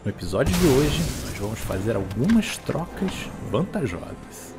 No episódio de hoje, nós vamos fazer algumas trocas vantajosas.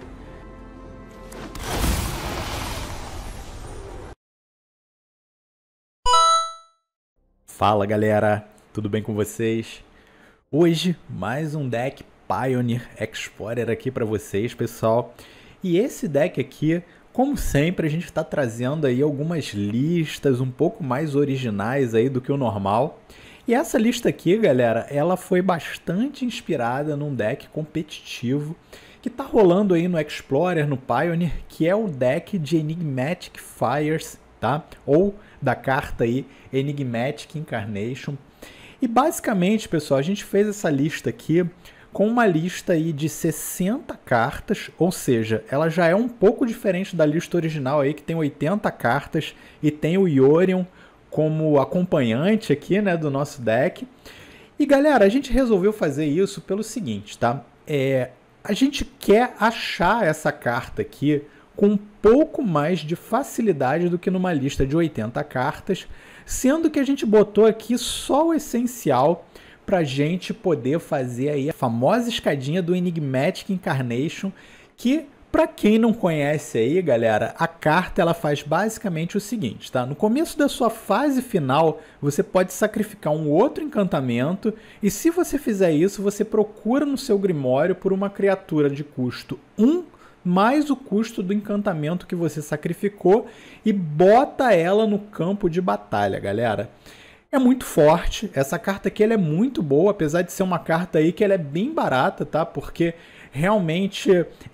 Fala galera, tudo bem com vocês? Hoje, mais um deck Pioneer Explorer aqui para vocês, pessoal. E esse deck aqui, como sempre, a gente está trazendo aí algumas listas um pouco mais originais aí do que o normal. E essa lista aqui, galera, ela foi bastante inspirada num deck competitivo que tá rolando aí no Explorer, no Pioneer, que é o deck de Enigmatic Fires, tá? Ou da carta aí Enigmatic Incarnation. E basicamente, pessoal, a gente fez essa lista aqui com uma lista aí de 60 cartas, ou seja, ela já é um pouco diferente da lista original aí, que tem 80 cartas e tem o Yorion como acompanhante aqui, né, do nosso deck. E galera, a gente resolveu fazer isso pelo seguinte, tá? A gente quer achar essa carta aqui com um pouco mais de facilidade do que numa lista de 80 cartas, sendo que a gente botou aqui só o essencial para a gente poder fazer aí a famosa escadinha do Enigmatic Incarnation, que para quem não conhece aí, galera, a carta ela faz basicamente o seguinte, tá? No começo da sua fase final, você pode sacrificar um outro encantamento e se você fizer isso, você procura no seu Grimório por uma criatura de custo 1 mais o custo do encantamento que você sacrificou e bota ela no campo de batalha, galera. É muito forte, essa carta aqui ela é muito boa, apesar de ser uma carta aí que ela é bem barata, tá? Porque realmente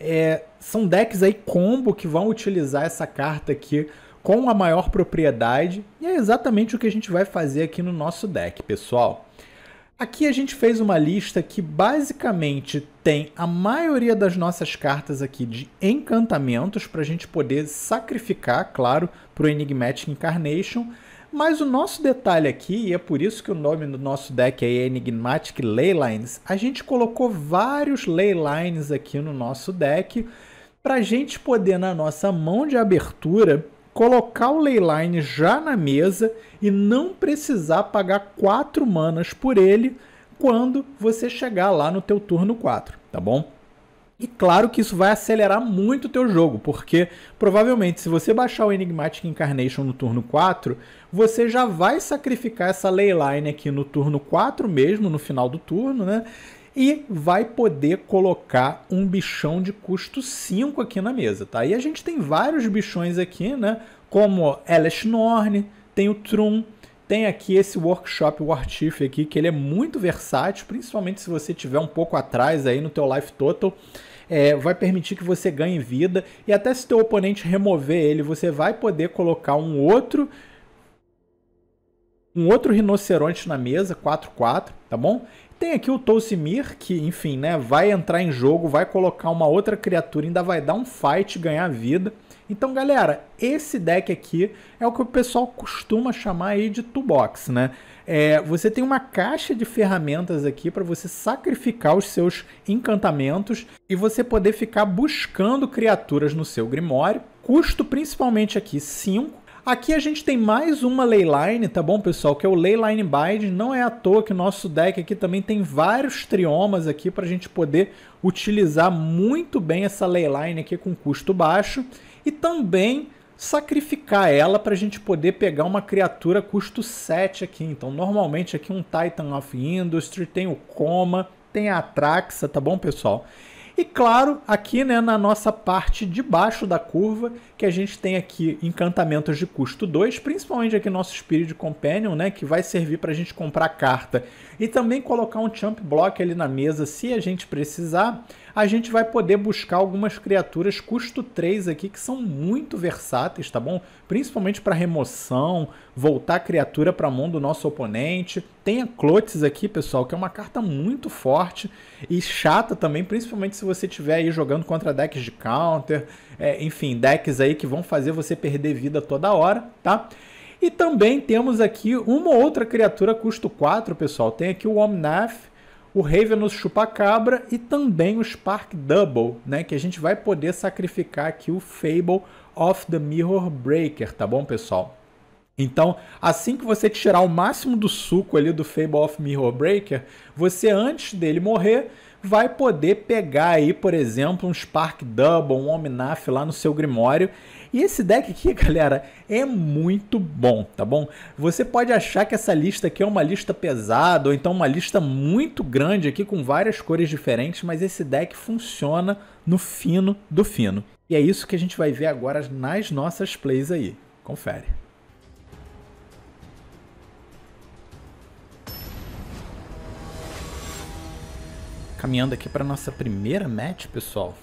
são decks aí combo que vão utilizar essa carta aqui com a maior propriedade e é exatamente o que a gente vai fazer aqui no nosso deck, pessoal. Aqui a gente fez uma lista que basicamente tem a maioria das nossas cartas aqui de encantamentos para a gente poder sacrificar, claro, para o Enigmatic Incarnation. Mas o nosso detalhe aqui, e é por isso que o nome do nosso deck é Enigmatic Leylines, a gente colocou vários Leylines aqui no nosso deck para a gente poder, na nossa mão de abertura, colocar o Leyline já na mesa e não precisar pagar 4 manas por ele quando você chegar lá no teu turno 4, tá bom? E claro que isso vai acelerar muito o teu jogo, porque provavelmente se você baixar o Enigmatic Incarnation no turno 4, você já vai sacrificar essa Leyline aqui no turno 4 mesmo, no final do turno, né? E vai poder colocar um bichão de custo 5 aqui na mesa, tá? E a gente tem vários bichões aqui, né? Como Elesh Norn, tem o Trum, tem aqui esse Workshop Warchief aqui, que ele é muito versátil, principalmente se você tiver um pouco atrás aí no teu Life Total. Vai permitir que você ganhe vida e até se teu oponente remover ele, você vai poder colocar um outro rinoceronte na mesa, 4/4, tá bom? Tem aqui o Tolsimir, que, enfim, né, vai entrar em jogo, vai colocar uma outra criatura, ainda vai dar um fight, ganhar vida. Então, galera, esse deck aqui é o que o pessoal costuma chamar aí de toolbox, né? Você tem uma caixa de ferramentas aqui para você sacrificar os seus encantamentos e você poder ficar buscando criaturas no seu Grimório. Custo principalmente aqui 5. Aqui a gente tem mais uma Leyline, tá bom, pessoal? Que é o Leyline Bind. Não é à toa que o nosso deck aqui também tem vários triomas aqui para a gente poder utilizar muito bem essa Leyline aqui com custo baixo. E também sacrificar ela para a gente poder pegar uma criatura custo 7 aqui. Então, normalmente aqui um Titan of Industry, tem o Coma, tem a Atraxa, tá bom, pessoal? E claro, aqui, né, na nossa parte de baixo da curva, que a gente tem aqui encantamentos de custo 2, principalmente aqui nosso Spirit Companion, né, que vai servir para a gente comprar carta e também colocar um Champ Block ali na mesa se a gente precisar. A gente vai poder buscar algumas criaturas custo 3 aqui que são muito versáteis, tá bom? Principalmente para remoção, voltar a criatura para a mão do nosso oponente. Tem a Clotes aqui, pessoal, que é uma carta muito forte e chata também, principalmente se você estiver aí jogando contra decks de counter, enfim, decks aí que vão fazer você perder vida toda hora, tá? E também temos aqui uma outra criatura custo 4, pessoal. Tem aqui o Omnath, o Ravenous Chupacabra e também o Spark Double, né? Que a gente vai poder sacrificar aqui o Fable of the Mirror Breaker, tá bom, pessoal? Então, assim que você tirar o máximo do suco ali do Fable of Mirror Breaker, você, antes dele morrer, vai poder pegar aí, por exemplo, um Spark Double, um Omnath lá no seu Grimório. E esse deck aqui, galera, é muito bom, tá bom? Você pode achar que essa lista aqui é uma lista pesada, ou então uma lista muito grande aqui com várias cores diferentes, mas esse deck funciona no fino do fino. E é isso que a gente vai ver agora nas nossas plays aí. Confere. Caminhando aqui para nossa primeira match, pessoal.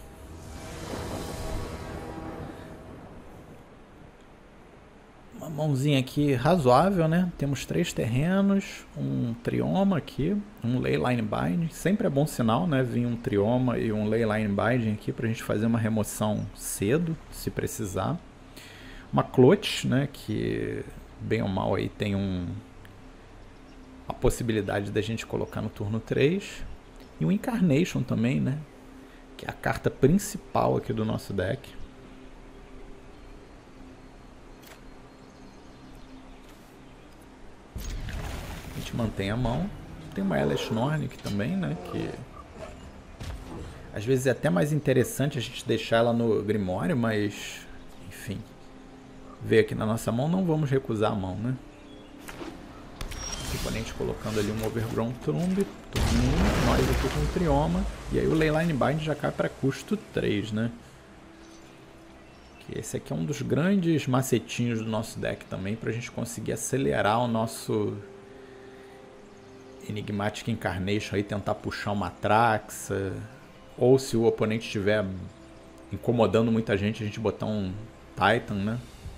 Uma mãozinha aqui razoável, né? Temos 3 terrenos, um Trioma aqui, um Leyline Binding. Sempre é bom sinal, né? Vir um Trioma e um Leyline Binding aqui para a gente fazer uma remoção cedo, se precisar. Uma Cloth, né? Que bem ou mal aí tem a possibilidade da gente colocar no turno 3. E o Incarnation também, né? Que é a carta principal aqui do nosso deck. A gente mantém a mão. Tem uma Elesh Norn aqui também, né? Que às vezes é até mais interessante a gente deixar ela no Grimório, mas enfim. Veio aqui na nossa mão, não vamos recusar a mão, né? O oponente colocando ali um Overgrown Tomb, turno 1, nós aqui com o Trioma, e aí o Leyline Bind já cai para custo 3, né? Que esse aqui é um dos grandes macetinhos do nosso deck também, para a gente conseguir acelerar o nosso Enigmatic Incarnation aí, tentar puxar uma Atraxa, ou se o oponente estiver incomodando muita gente, a gente botar um Titan, né?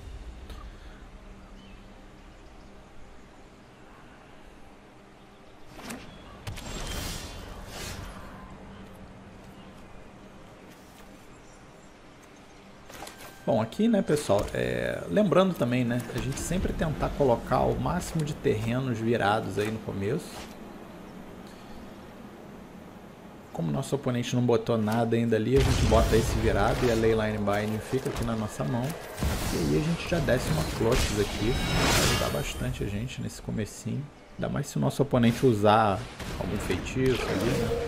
Bom, aqui, né, pessoal, lembrando também, né, a gente sempre tentar colocar o máximo de terrenos virados aí no começo. Como nosso oponente não botou nada ainda ali, a gente bota esse virado e a Leyline Binding fica aqui na nossa mão. E aí a gente já desce uma Cloth aqui, vai ajudar bastante a gente nesse comecinho. Ainda mais se o nosso oponente usar algum feitiço ali, né?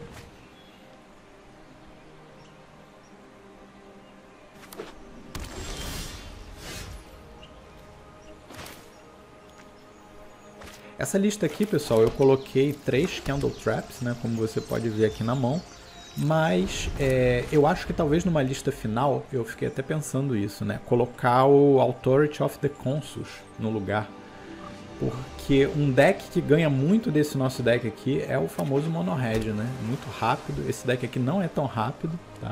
Essa lista aqui, pessoal, eu coloquei 3 Candle Traps, né, como você pode ver aqui na mão, mas eu acho que talvez numa lista final, eu fiquei até pensando isso, né, colocar o Authority of the Consuls no lugar, porque um deck que ganha muito desse nosso deck aqui é o famoso Mono Red, né, muito rápido. Esse deck aqui não é tão rápido, tá?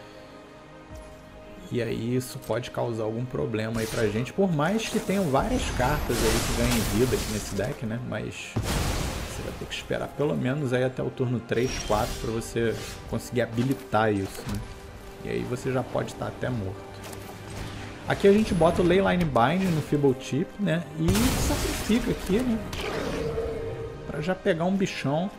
E aí isso pode causar algum problema aí pra gente, por mais que tenham várias cartas aí que ganhem vida aqui nesse deck, né? Mas você vai ter que esperar pelo menos aí até o turno 3, 4 para você conseguir habilitar isso, né? E aí você já pode estar até morto. Aqui a gente bota o Leyline Bind no Feeble Tip, né? E sacrifica aqui, né? Pra já pegar um bichão.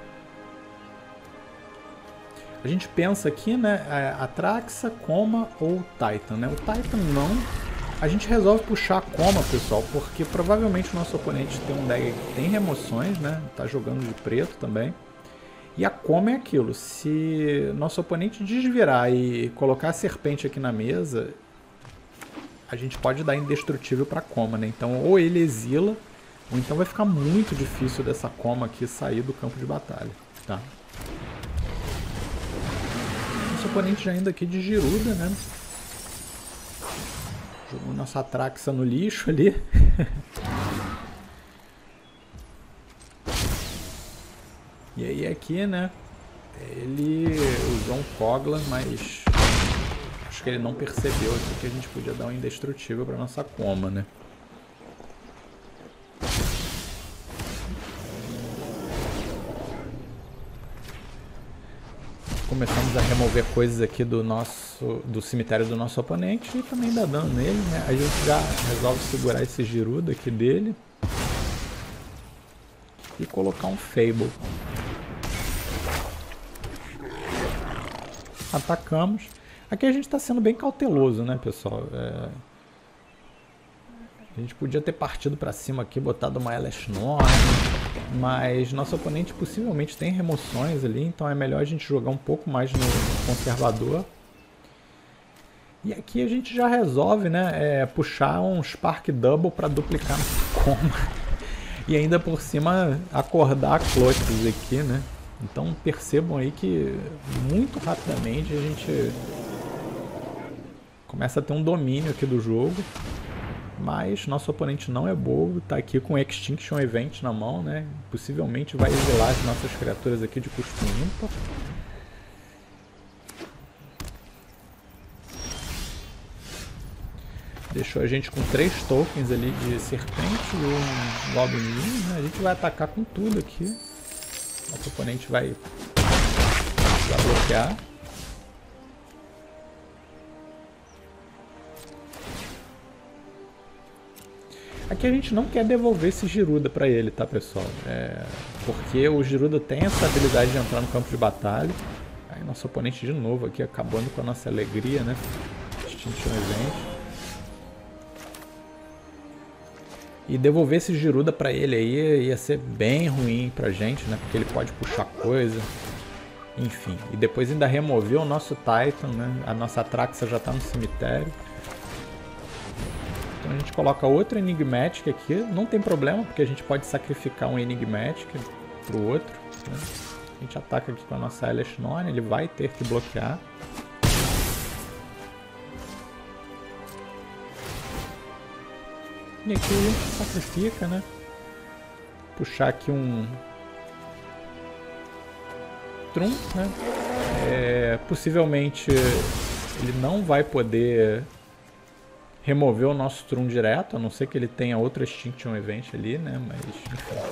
A gente pensa aqui, né, Atraxa, Coma ou Titan, né? O Titan não. A gente resolve puxar a Coma, pessoal, porque provavelmente o nosso oponente tem um deck que tem remoções, né? Tá jogando de preto também. E a Coma é aquilo, se nosso oponente desvirar e colocar a serpente aqui na mesa, a gente pode dar indestrutível para Coma, né? Então ou ele exila, ou então vai ficar muito difícil dessa Coma aqui sair do campo de batalha, tá? Nosso oponente já indo aqui de Giruda, né? Jogou nossa Atraxa no lixo ali. E aí aqui, né? Ele usou um Kogla, mas acho que ele não percebeu aqui que a gente podia dar um indestrutível para nossa Coma, né? Começamos a remover coisas aqui do cemitério do nosso oponente e também dá dano nele, né? A gente já resolve segurar esse Giruda aqui dele e colocar um Fable. Atacamos. Aqui a gente está sendo bem cauteloso, né, pessoal? A gente podia ter partido pra cima aqui, botado uma Elesh Norn, mas nosso oponente possivelmente tem remoções ali, então é melhor a gente jogar um pouco mais no conservador. E aqui a gente já resolve, né, puxar um Spark Double para duplicar no coma. E ainda por cima acordar Clotes aqui, né. Então percebam aí que muito rapidamente a gente começa a ter um domínio aqui do jogo. Mas nosso oponente não é bobo, tá aqui com Extinction Event na mão, né? Possivelmente vai exilar as nossas criaturas aqui de custo ímpar. Deixou a gente com 3 tokens ali de serpente e um Goblin, né? A gente vai atacar com tudo aqui. Nosso oponente vai bloquear. Aqui a gente não quer devolver esse Giruda pra ele, tá, pessoal? Porque o Giruda tem essa habilidade de entrar no campo de batalha. Aí nosso oponente de novo aqui acabando com a nossa alegria, né? Extinction Event. E devolver esse Giruda pra ele aí ia ser bem ruim pra gente, né? Porque ele pode puxar coisa. Enfim. E depois ainda remover o nosso Titan, né? A nossa Atraxa já tá no cemitério. Então a gente coloca outro Enigmatic aqui, não tem problema, porque a gente pode sacrificar um Enigmatic pro outro, né? A gente ataca aqui com a nossa Elesh Norn, ele vai ter que bloquear. E aqui a gente sacrifica, né? Puxar aqui um Trum, né? Possivelmente ele não vai poder remover o nosso Trum direto, a não ser que ele tenha outra Extinction Event ali, né? Mas enfim.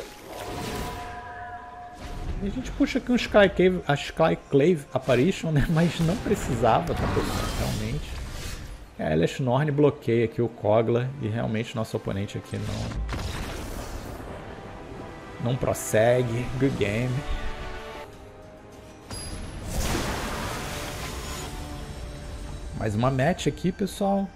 E a gente puxa aqui um Skyclave Apparition, né? Mas não precisava, tá, pessoal? Realmente. A Elesh Norn bloqueia aqui o Kogla e realmente nosso oponente aqui não prossegue. Good game. Mais uma match aqui, pessoal.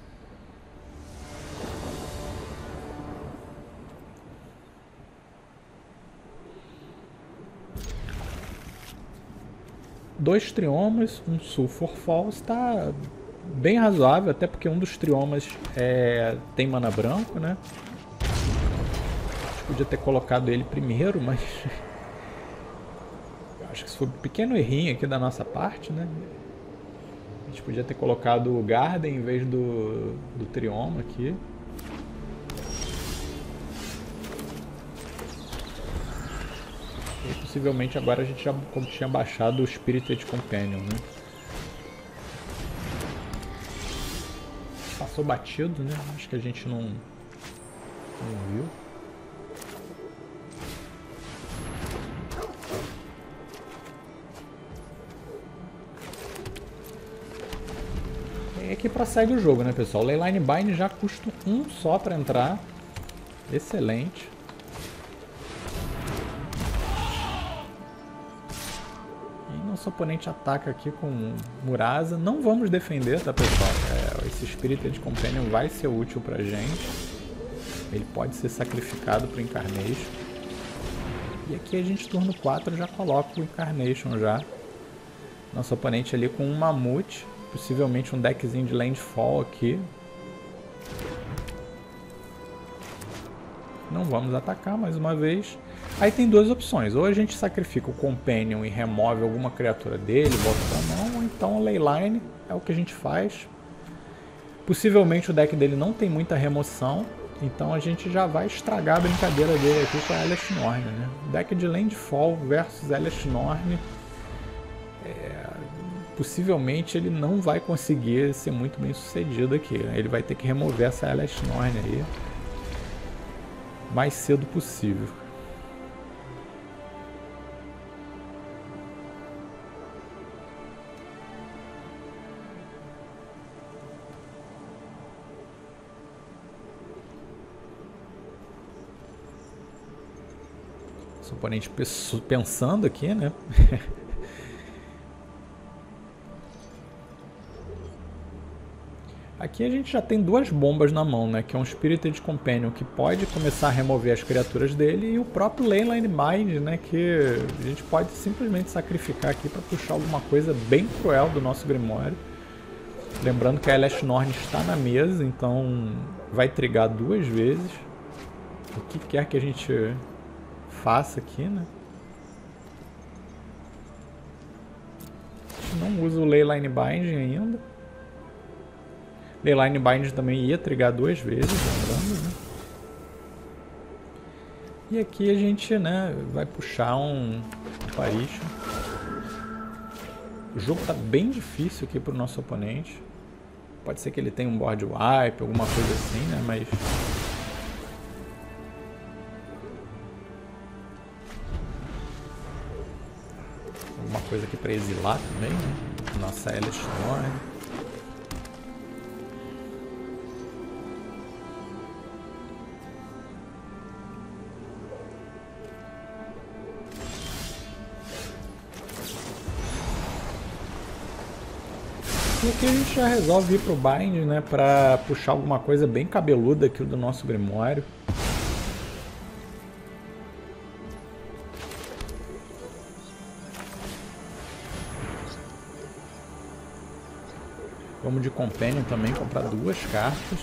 Dois triomas, um Sulfur Falls, tá bem razoável, até porque um dos triomas tem mana branco, né? A gente podia ter colocado ele primeiro, mas acho que isso foi um pequeno errinho aqui da nossa parte, né? A gente podia ter colocado o Garden em vez do trioma aqui. E possivelmente agora a gente já tinha baixado o Spirited Companion, né? Passou batido, né? Acho que a gente não viu. E aqui prossegue o jogo, né, pessoal? Leyline Bind já custa 1 só para entrar. Excelente. Nosso oponente ataca aqui com Murasa. Não vamos defender, tá, pessoal? Esse Spirited Companion vai ser útil pra gente. Ele pode ser sacrificado pro Incarnation. E aqui a gente, turno 4, já coloca o Incarnation já. Nosso oponente ali com um Mamute. Possivelmente um deckzinho de Landfall aqui. Não vamos atacar mais uma vez. Aí tem duas opções, ou a gente sacrifica o Companion e remove alguma criatura dele, bota pra mão, ou então o Leyline é o que a gente faz. Possivelmente o deck dele não tem muita remoção, então a gente já vai estragar a brincadeira dele aqui com a Elesh Norn, né? Deck de Landfall versus Elesh Norn, possivelmente ele não vai conseguir ser muito bem sucedido aqui. Ele vai ter que remover essa Elesh Norn aí mais cedo possível. Seu oponente pensando aqui, né? Aqui a gente já tem duas bombas na mão, né? Que é um Spirited Companion que pode começar a remover as criaturas dele e o próprio Leyline Bind, né? Que a gente pode simplesmente sacrificar aqui para puxar alguma coisa bem cruel do nosso Grimório. Lembrando que a Elesh Norn está na mesa, então vai trigar 2 vezes. O que quer que a gente faça aqui, né? A gente não usa o Leyline Bind ainda. Leyline Bind também ia trigar 2 vezes, lembrando, né? E aqui a gente, né, vai puxar um Apparition. O jogo tá bem difícil aqui pro nosso oponente. Pode ser que ele tenha um board wipe, alguma coisa assim, né? Mas alguma coisa aqui para exilar também, né? Nossa Elesh Norn. E aqui a gente já resolve ir pro Bind, né, pra puxar alguma coisa bem cabeluda aqui do nosso Grimório. Vamos de Companion também, comprar 2 cartas.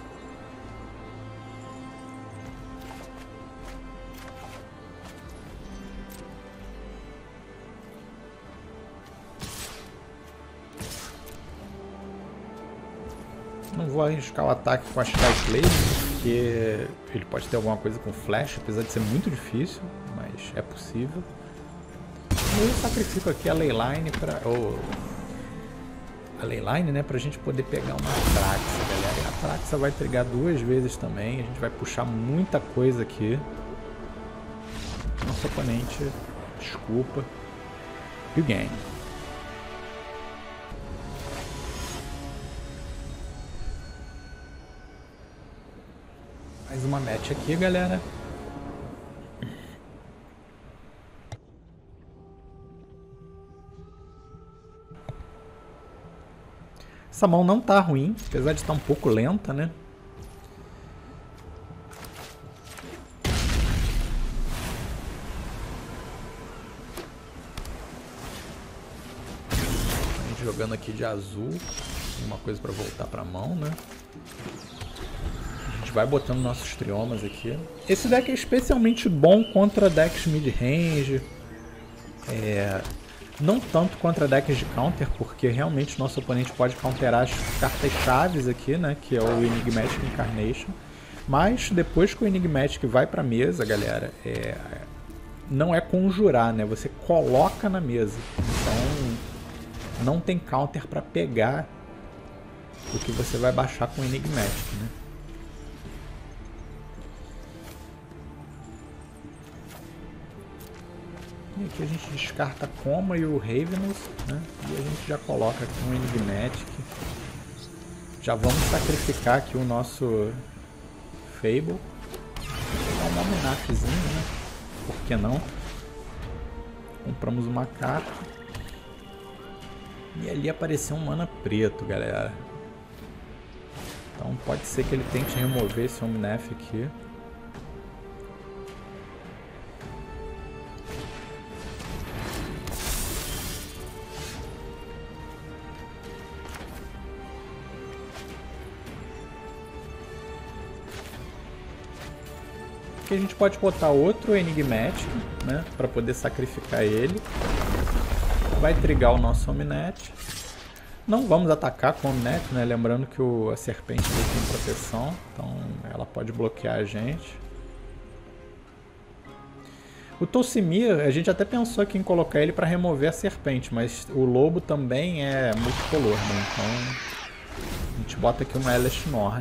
Não vou arriscar o ataque com a Skyblade, porque ele pode ter alguma coisa com flash, apesar de ser muito difícil, mas é possível. Eu sacrifico aqui a Leyline para a Leyline, né, pra gente poder pegar uma Atraxa, galera. E a Atraxa vai trigar 2 vezes também, a gente vai puxar muita coisa aqui. Nosso oponente, desculpa, e game. Mais uma match aqui, galera. Essa mão não tá ruim, apesar de estar um pouco lenta, né? A gente jogando aqui de azul, uma coisa para voltar para a mão, né? A gente vai botando nossos triomas aqui. Esse deck é especialmente bom contra decks mid-range. Não tanto contra decks de counter, porque realmente o nosso oponente pode counterar as cartas chaves aqui, né? Que é o Enigmatic Incarnation. Mas depois que o Enigmatic vai pra mesa, galera, não é conjurar, né? Você coloca na mesa. Então não tem counter pra pegar o que você vai baixar com o Enigmatic, né? E aqui a gente descarta a Coma e o Ravenous, né? E a gente já coloca aqui um Enigmatic. Já vamos sacrificar aqui o nosso Fable. Dá um Omnafzinho, né? Por que não? Compramos uma carta. E ali apareceu um mana preto, galera. Então pode ser que ele tente remover esse Omnaf aqui. Aqui a gente pode botar outro Enigmatic, né, para poder sacrificar ele. Vai trigar o nosso Omnet. Não vamos atacar com o Omnet, né, lembrando que a serpente tem proteção, então ela pode bloquear a gente. O Tolsimir, a gente até pensou aqui em colocar ele para remover a serpente, mas o lobo também é multicolor, né, então a gente bota aqui uma Elesh Norn.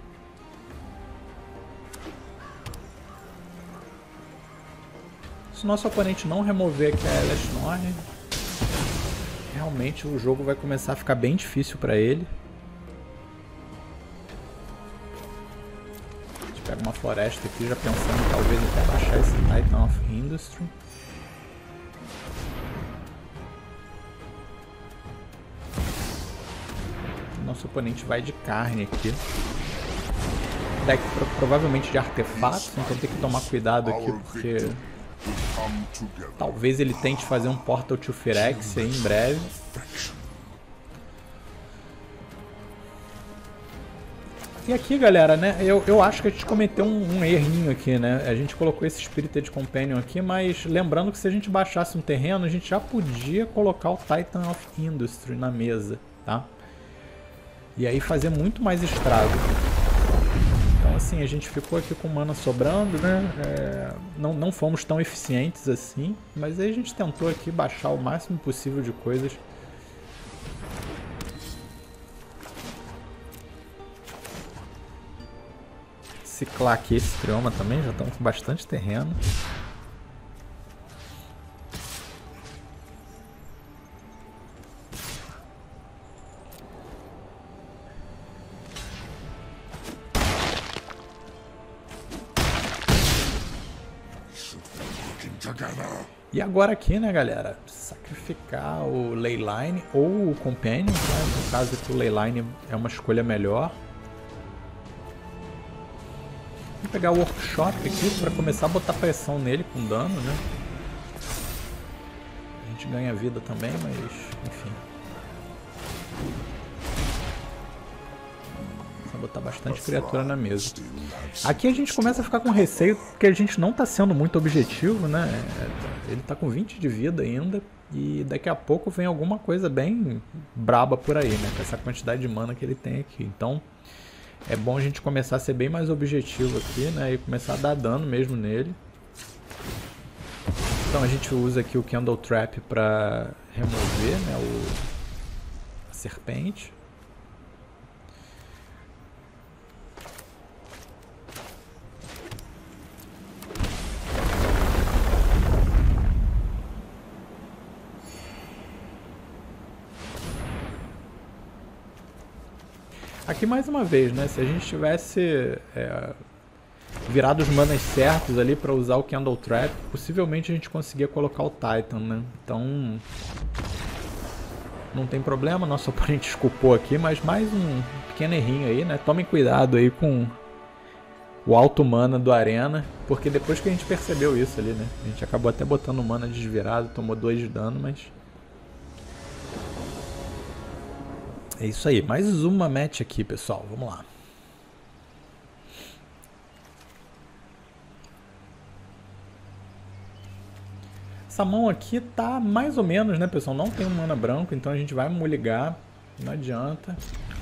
Se o nosso oponente não remover aqui a Elesh Norn, realmente o jogo vai começar a ficar bem difícil para ele. A gente pega uma floresta aqui, já pensando em talvez até baixar esse Titan of Industry. nosso oponente vai de carne aqui. Deck provavelmente de artefatos, então tem que tomar cuidado aqui, porque talvez ele tente fazer um Portal to Phyrexia aí em breve. E aqui, galera, né, eu acho que a gente cometeu um errinho aqui, né? A gente colocou esse Spirited Companion aqui, mas lembrando que se a gente baixasse um terreno, a gente já podia colocar o Titan of Industry na mesa, tá? E aí fazer muito mais estrago. Então, assim, a gente ficou aqui com mana sobrando, né? Não fomos tão eficientes assim, mas aí a gente tentou aqui baixar o máximo possível de coisas. Ciclar aqui esse trioma também, já estamos com bastante terreno. E agora aqui, né, galera, sacrificar o Leyline ou o Companion, né? No caso aqui o Leyline é uma escolha melhor. Vou pegar o Workshop aqui para começar a botar pressão nele com dano, né? A gente ganha vida também, mas enfim. Vou botar bastante criatura na mesa. Aqui a gente começa a ficar com receio porque a gente não está sendo muito objetivo, né? Ele está com 20 de vida ainda e daqui a pouco vem alguma coisa bem braba por aí, né? Com essa quantidade de mana que ele tem aqui. Então é bom a gente começar a ser bem mais objetivo aqui, né? E começar a dar dano mesmo nele. Então a gente usa aqui o Candle Trap para remover, né, a serpente. Aqui mais uma vez, né? Se a gente tivesse virado os manas certos ali para usar o Candle Trap, possivelmente a gente conseguia colocar o Titan, né? Então não tem problema, nosso oponente esculpou aqui, mas mais um pequeno errinho aí, né? Tomem cuidado aí com o alto mana do Arena, porque depois que a gente percebeu isso ali, né? A gente acabou até botando mana desvirado, tomou 2 de dano, mas é isso aí, mais uma match aqui, pessoal, vamos lá. Essa mão aqui tá mais ou menos, né, pessoal? Não tem um mana branco, então a gente vai muligar, não adianta.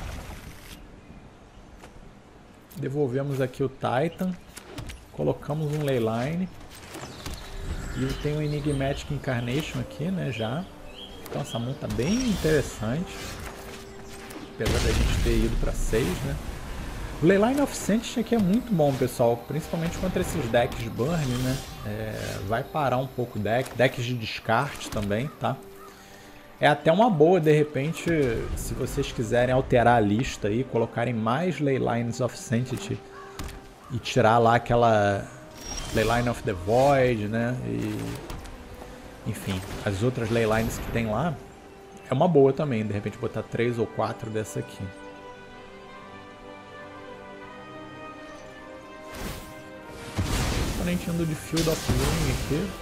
Devolvemos aqui o Titan, colocamos um Leyline. E tem o Enigmatic Incarnation aqui, né, já. Então essa mão tá bem interessante. Apesar da gente ter ido para 6, né? O Leyline of Sentinel aqui é muito bom, pessoal. Principalmente contra esses decks Burn, né? Vai parar um pouco o deck. Decks de descarte também, tá? É até uma boa, de repente, se vocês quiserem alterar a lista aí, colocarem mais Leylines of Sanctity e tirar lá aquela Leyline of the Void, né? E, enfim, as outras Leylines que tem lá. É uma boa também, de repente botar 3 ou 4 dessa aqui. Oponente indo de Field of Ruin aqui.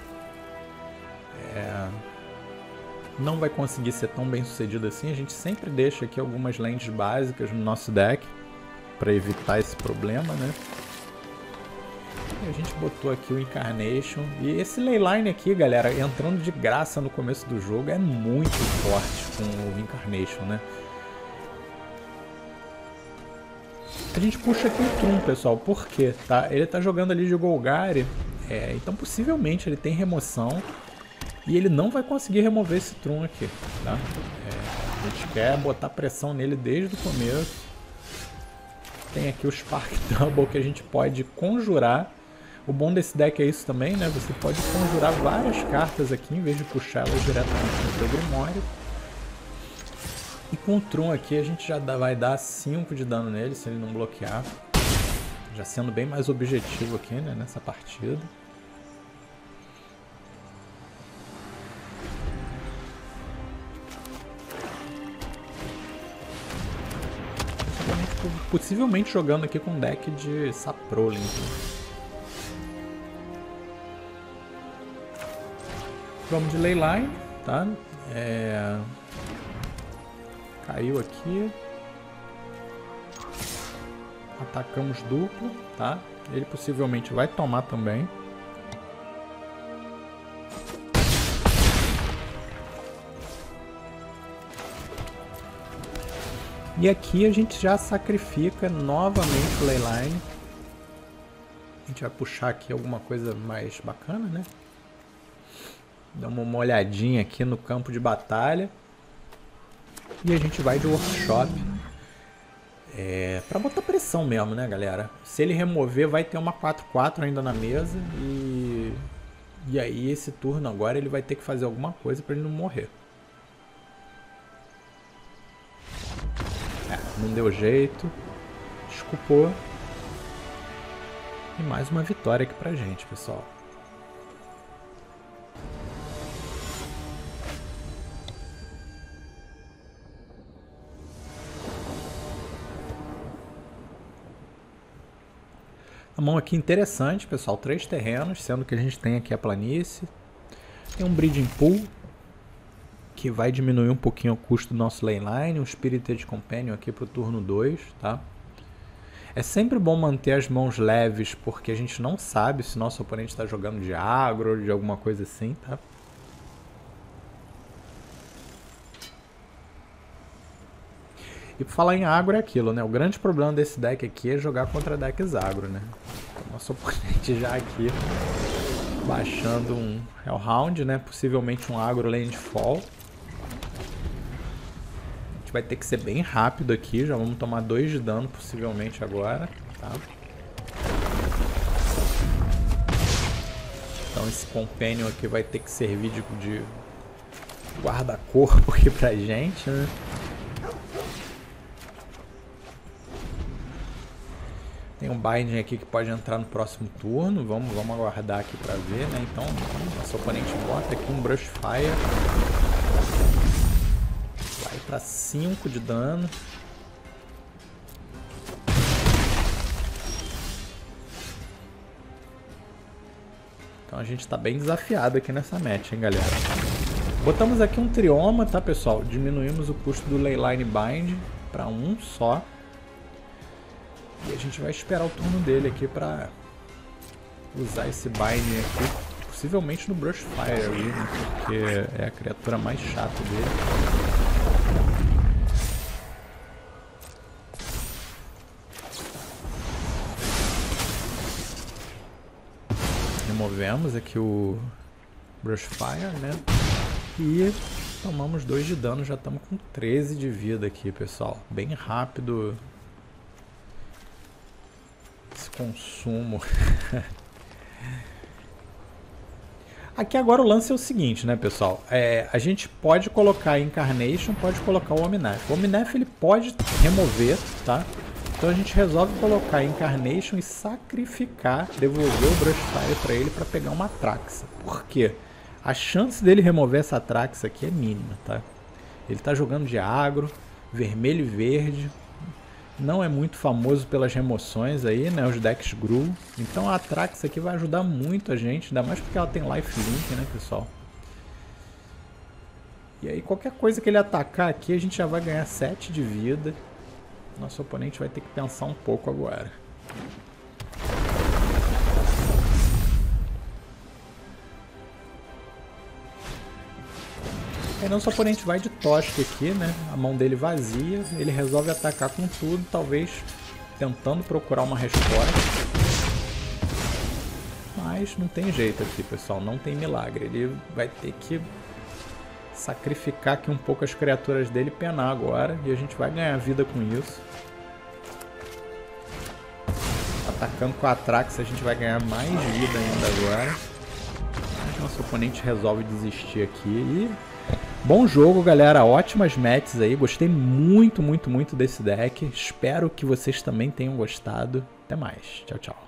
Não vai conseguir ser tão bem sucedido assim. A gente sempre deixa aqui algumas lentes básicas no nosso deck para evitar esse problema, né? E a gente botou aqui o Incarnation. E esse Leyline aqui, galera, entrando de graça no começo do jogo, é muito forte com o Incarnation, né? A gente puxa aqui o Trum, pessoal. Por quê? Tá? Ele tá jogando ali de Golgari, então possivelmente ele tem remoção e ele não vai conseguir remover esse Trum aqui, tá? A gente quer botar pressão nele desde o começo. Tem aqui o Spark Double que a gente pode conjurar. O bom desse deck é isso também, né? Você pode conjurar várias cartas aqui em vez de puxá-las diretamente no seu Grimório. E com o Trum aqui a gente já vai dar 5 de dano nele se ele não bloquear. Já sendo bem mais objetivo aqui, né, nessa partida. possivelmente jogando aqui com deck de Saprolin. Vamos de Leyline, tá? Caiu aqui. Atacamos duplo, tá? Ele possivelmente vai tomar também. E aqui a gente já sacrifica novamente o Leyline. A gente vai puxar aqui alguma coisa mais bacana, né? Dá uma olhadinha aqui no campo de batalha. E a gente vai de Workshop. Pra botar pressão mesmo, né, galera? Se ele remover, vai ter uma 4/4 ainda na mesa. E aí esse turno agora ele vai ter que fazer alguma coisa pra ele não morrer. Não deu jeito. Desculpou. E mais uma vitória aqui pra gente, pessoal. A mão aqui interessante, pessoal. 3 terrenos, sendo que a gente tem aqui a planície. Tem um Breeding Pool, que vai diminuir um pouquinho o custo do nosso Leyline. Um Spirited Companion aqui pro turno 2, tá? É sempre bom manter as mãos leves, porque a gente não sabe se nosso oponente está jogando de agro ou de alguma coisa assim, tá? E pra falar em agro é aquilo, né? O grande problema desse deck aqui é jogar contra decks agro, né? Nosso oponente já aqui baixando um Hellhound, né? Possivelmente um agro Landfall. A gente vai ter que ser bem rápido aqui. Já vamos tomar 2 de dano possivelmente agora, tá? Então esse Companion aqui vai ter que servir de guarda-corpo aqui pra gente, né? Tem um Binding aqui que pode entrar no próximo turno. Vamos aguardar aqui pra ver, né? Então, nosso oponente bota aqui um Brushfire. Vai pra 5 de dano. Então a gente tá bem desafiado aqui nessa match, hein, galera? Botamos aqui um Trioma, tá, pessoal? Diminuímos o custo do Leyline Bind pra 1 só. E a gente vai esperar o turno dele aqui pra usar esse Binding aqui, possivelmente no Brushfire ali, né? Porque é a criatura mais chata dele. Removemos aqui o Brushfire, né? E tomamos 2 de dano, já estamos com 13 de vida aqui, pessoal. Bem rápido esse consumo. Aqui agora o lance é o seguinte, né, pessoal? A gente pode colocar Incarnation, pode colocar o Omnath. O Omnath ele pode remover, tá? Então a gente resolve colocar Incarnation e sacrificar, devolver o Brushfire para ele para pegar uma Atraxa. Por quê? A chance dele remover essa Atraxa aqui é mínima, tá? Ele tá jogando de agro, vermelho e verde. Não é muito famoso pelas remoções aí, né? Os decks Gru. Então a Atraxa aqui vai ajudar muito a gente, ainda mais porque ela tem lifelink, né, pessoal? E aí qualquer coisa que ele atacar aqui, a gente já vai ganhar 7 de vida. Nosso oponente vai ter que pensar um pouco agora. Aí nosso oponente vai de Toxic aqui, né? A mão dele vazia, ele resolve atacar com tudo, talvez tentando procurar uma resposta. Mas não tem jeito aqui, pessoal, não tem milagre. Ele vai ter que sacrificar aqui um pouco as criaturas dele e penar agora. E a gente vai ganhar vida com isso. Atacando com a Atraxa a gente vai ganhar mais vida ainda agora. Mas nosso oponente resolve desistir aqui e... Bom jogo, galera. Ótimas matches aí. Gostei muito, muito, muito desse deck. Espero que vocês também tenham gostado. Até mais. Tchau, tchau.